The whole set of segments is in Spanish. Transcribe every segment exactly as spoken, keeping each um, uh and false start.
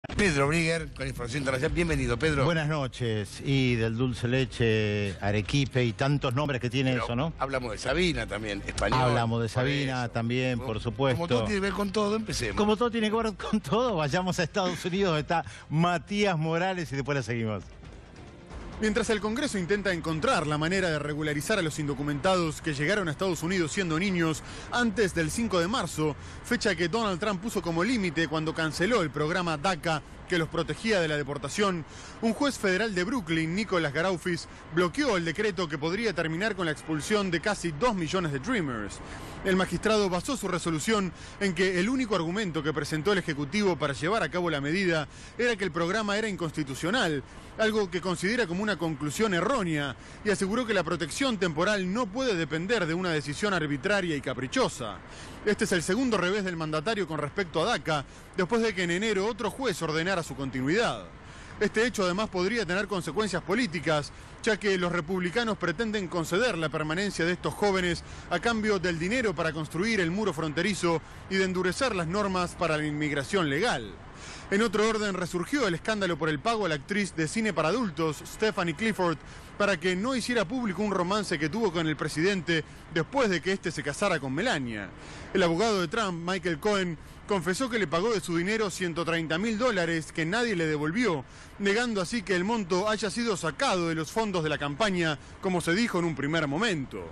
Pedro Brigger, con Información Internacional. Bienvenido, Pedro. Buenas noches. Y del dulce leche, arequipe y tantos nombres que tiene Pero eso, ¿no? Hablamos de Sabina también, español. Hablamos de Sabina también, como, por supuesto. Como todo tiene que ver con todo, empecemos. Como todo tiene que ver con todo, vayamos a Estados Unidos, donde está Matías Morales y después la seguimos. Mientras el Congreso intenta encontrar la manera de regularizar a los indocumentados que llegaron a Estados Unidos siendo niños antes del cinco de marzo, fecha que Donald Trump puso como límite cuando canceló el programa DACA que los protegía de la deportación, un juez federal de Brooklyn, Nicholas Garaufis, bloqueó el decreto que podría terminar con la expulsión de casi dos millones de Dreamers. El magistrado basó su resolución en que el único argumento que presentó el Ejecutivo para llevar a cabo la medida era que el programa era inconstitucional, algo que considera como una conclusión errónea, y aseguró que la protección temporal no puede depender de una decisión arbitraria y caprichosa. Este es el segundo revés del mandatario con respecto a DACA, después de que en enero otro juez ordenara su continuidad. Este hecho además podría tener consecuencias políticas, ya que los republicanos pretenden conceder la permanencia de estos jóvenes a cambio del dinero para construir el muro fronterizo y de endurecer las normas para la inmigración legal. En otro orden, resurgió el escándalo por el pago a la actriz de cine para adultos, Stephanie Clifford, para que no hiciera público un romance que tuvo con el presidente después de que éste se casara con Melania. El abogado de Trump, Michael Cohen, confesó que le pagó de su dinero ciento treinta mil dólares que nadie le devolvió, negando así que el monto haya sido sacado de los fondos de la campaña, como se dijo en un primer momento.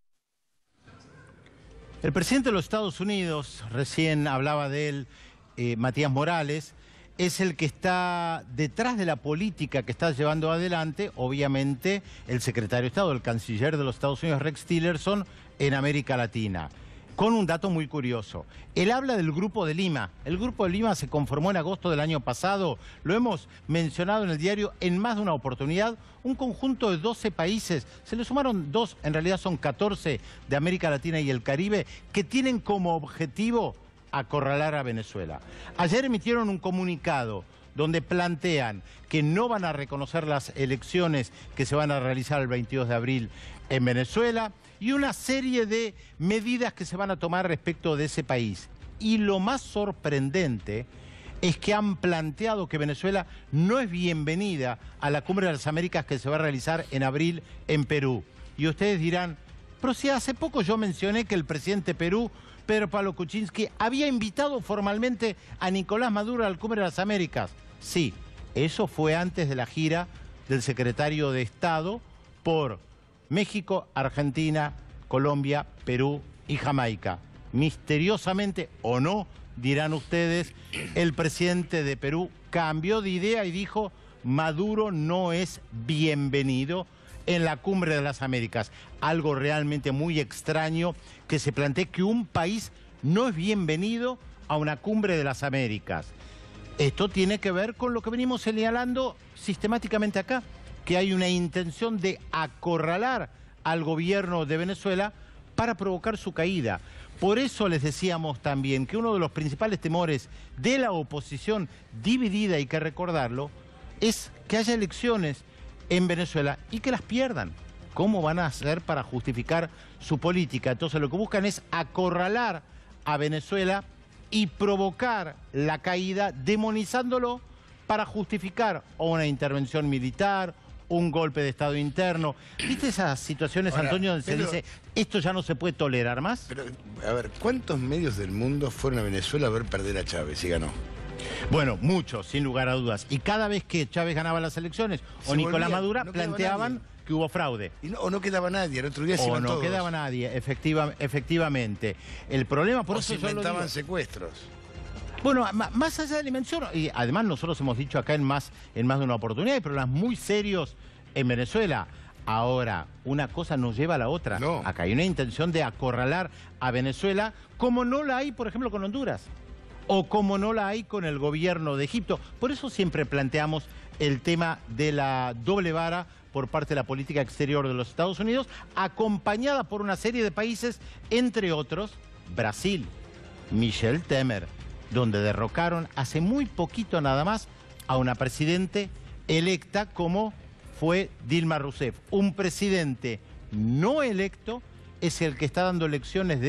El presidente de los Estados Unidos, recién hablaba de él, eh, Matías Morales, es el que está detrás de la política que está llevando adelante, obviamente, el secretario de Estado, el canciller de los Estados Unidos, Rex Tillerson, en América Latina. Con un dato muy curioso. Él habla del Grupo de Lima. El Grupo de Lima se conformó en agosto del año pasado. Lo hemos mencionado en el diario en más de una oportunidad. Un conjunto de doce países. Se le sumaron dos, en realidad son catorce, de América Latina y el Caribe, que tienen como objetivo acorralar a Venezuela. Ayer emitieron un comunicado donde plantean que no van a reconocer las elecciones que se van a realizar el veintidós de abril en Venezuela y una serie de medidas que se van a tomar respecto de ese país. Y lo más sorprendente es que han planteado que Venezuela no es bienvenida a la Cumbre de las Américas que se va a realizar en abril en Perú. Y ustedes dirán, pero si hace poco yo mencioné que el presidente de Perú, Pedro Pablo Kuczynski, había invitado formalmente a Nicolás Maduro a la Cumbre de las Américas. Sí, eso fue antes de la gira del secretario de Estado por México, Argentina, Colombia, Perú y Jamaica. Misteriosamente, o no, dirán ustedes, el presidente de Perú cambió de idea y dijo: Maduro no es bienvenido en la Cumbre de las Américas. Algo realmente muy extraño que se plantee que un país no es bienvenido a una Cumbre de las Américas. Esto tiene que ver con lo que venimos señalando sistemáticamente acá, que hay una intención de acorralar al gobierno de Venezuela para provocar su caída. Por eso les decíamos también que uno de los principales temores de la oposición dividida, hay que recordarlo, es que haya elecciones en Venezuela y que las pierdan. ¿Cómo van a hacer para justificar su política? Entonces lo que buscan es acorralar a Venezuela y provocar la caída, demonizándolo para justificar o una intervención militar, un golpe de Estado interno. ¿Viste esas situaciones, Ahora, Antonio, donde pero, se dice, esto ya no se puede tolerar más? Pero, a ver, ¿cuántos medios del mundo fueron a Venezuela a ver perder a Chávez y ganó? Bueno, muchos, sin lugar a dudas. Y cada vez que Chávez ganaba las elecciones, se o Nicolás volvía, Maduro, no planteaban que hubo fraude. Y no, o no quedaba nadie, el otro día se iban O no todos. quedaba nadie, efectiva, efectivamente. El problema, por o eso se yo lo inventaban digo. secuestros. Bueno, más allá de la dimensión, y además nosotros hemos dicho acá en más, en más de una oportunidad, hay problemas muy serios en Venezuela. Ahora, una cosa nos lleva a la otra. No. Acá hay una intención de acorralar a Venezuela, como no la hay, por ejemplo, con Honduras, o como no la hay con el gobierno de Egipto. Por eso siempre planteamos el tema de la doble vara por parte de la política exterior de los Estados Unidos, acompañada por una serie de países, entre otros, Brasil, Michel Temer, donde derrocaron hace muy poquito nada más a una presidente electa como fue Dilma Rousseff. Un presidente no electo es el que está dando lecciones de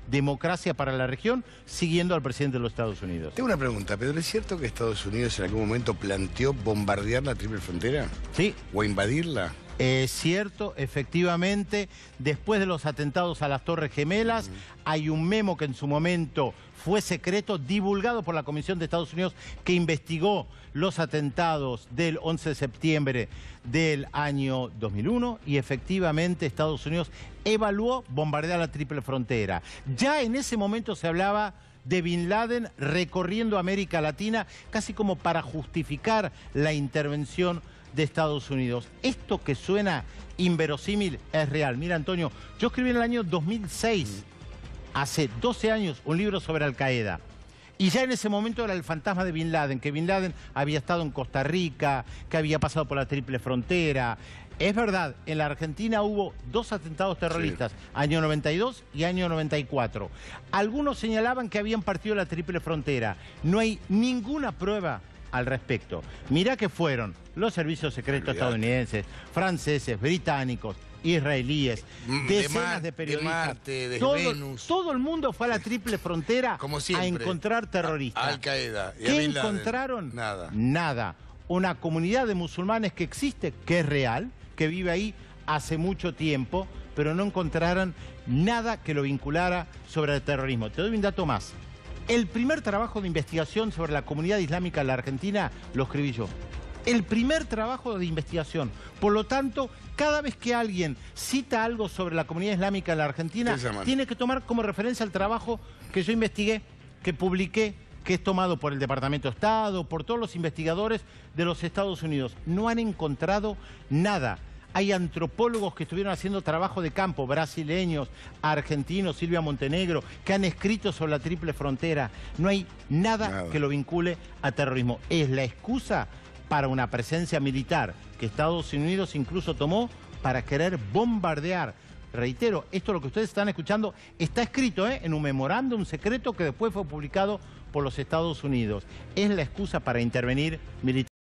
democracia para la región, siguiendo al presidente de los Estados Unidos. Tengo una pregunta, Pedro, ¿es cierto que Estados Unidos en algún momento planteó bombardear la triple frontera? Sí. ¿O invadirla? Es cierto, efectivamente, después de los atentados a las Torres Gemelas, uh-huh. hay un memo que en su momento fue secreto, divulgado por la Comisión de Estados Unidos, que investigó los atentados del once de septiembre del año dos mil uno, y efectivamente Estados Unidos evaluó bombardear la triple frontera. Ya en ese momento se hablaba de Bin Laden recorriendo América Latina, casi como para justificar la intervención de Estados Unidos. Esto que suena inverosímil es real. Mira, Antonio, yo escribí en el año dos mil seis, hace doce años, un libro sobre Al Qaeda. Y ya en ese momento era el fantasma de Bin Laden, que Bin Laden había estado en Costa Rica, que había pasado por la triple frontera. Es verdad, en la Argentina hubo dos atentados terroristas, sí. año noventa y dos y año noventa y cuatro. Algunos señalaban que habían partido la triple frontera. No hay ninguna prueba al respecto. Mirá que fueron los servicios secretos Olvidate. estadounidenses, franceses, británicos, israelíes, decenas de, Mar, de periodistas. De Marte, de todo, Venus. Todo el mundo fue a la triple frontera Como siempre, a encontrar terroristas. A Al Qaeda. Y ¿Qué a Bin Laden. encontraron? Nada. Nada. Una comunidad de musulmanes que existe, que es real, que vive ahí hace mucho tiempo, pero no encontraron nada que lo vinculara sobre el terrorismo. Te doy un dato más. El primer trabajo de investigación sobre la comunidad islámica en la Argentina lo escribí yo. El primer trabajo de investigación. Por lo tanto, cada vez que alguien cita algo sobre la comunidad islámica en la Argentina, tiene que tomar como referencia el trabajo que yo investigué, que publiqué, que es tomado por el Departamento de Estado, por todos los investigadores de los Estados Unidos. No han encontrado nada. Hay antropólogos que estuvieron haciendo trabajo de campo, brasileños, argentinos, Silvia Montenegro, que han escrito sobre la triple frontera. No hay nada, nada que lo vincule a terrorismo. Es la excusa para una presencia militar que Estados Unidos incluso tomó para querer bombardear. Reitero, esto lo que ustedes están escuchando está escrito ¿eh? en un memorándum secreto que después fue publicado por los Estados Unidos. Es la excusa para intervenir militar.